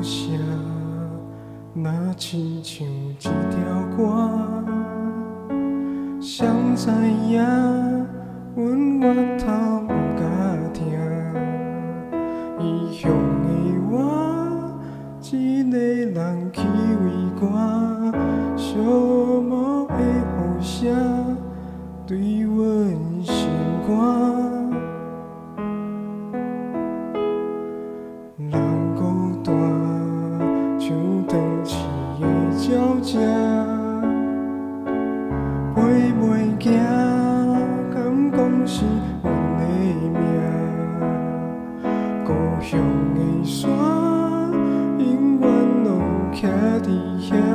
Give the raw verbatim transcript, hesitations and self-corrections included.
声，若亲像一条歌，谁知影阮月头毋敢听，异乡的我，一个人去为歌，寂寞的雨声对阮心肝。 人孤单，像断翅的鸟只，飞袂行，敢讲是阮的命？故乡的山，永远拢徛伫遐。